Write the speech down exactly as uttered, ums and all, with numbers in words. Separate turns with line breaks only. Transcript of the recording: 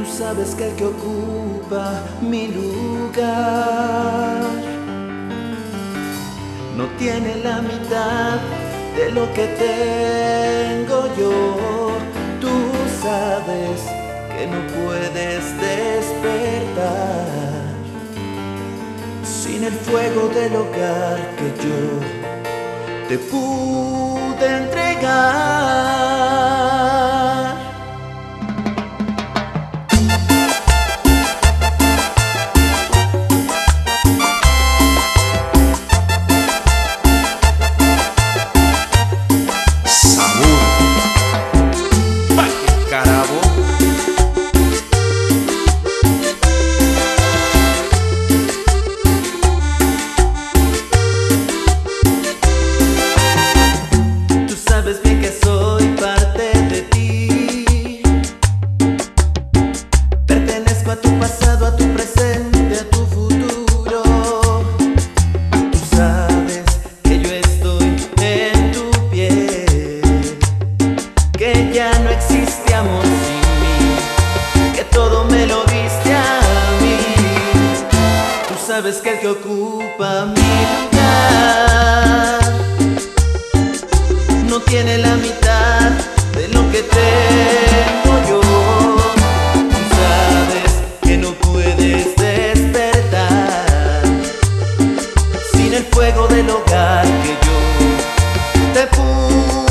Tú sabes que el que ocupa mi lugar no tiene la mitad de lo que tengo yo. Tú sabes que no puedes despertar sin el fuego del hogar que yo te pude entregar. Sabes que el que ocupa mi lugar no tiene la mitad de lo que tengo yo. Tú sabes que no puedes despertar sin el fuego del hogar que yo te puse.